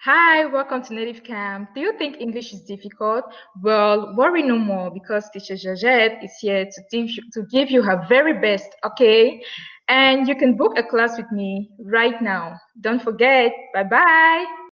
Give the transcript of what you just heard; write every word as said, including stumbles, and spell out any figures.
Hi, welcome to Native Camp. Do you think English is difficult? Well, worry no more because teacher Georgette is here to give you, to give you her very best, okay? And you can book a class with me right now. Don't forget. Bye-bye.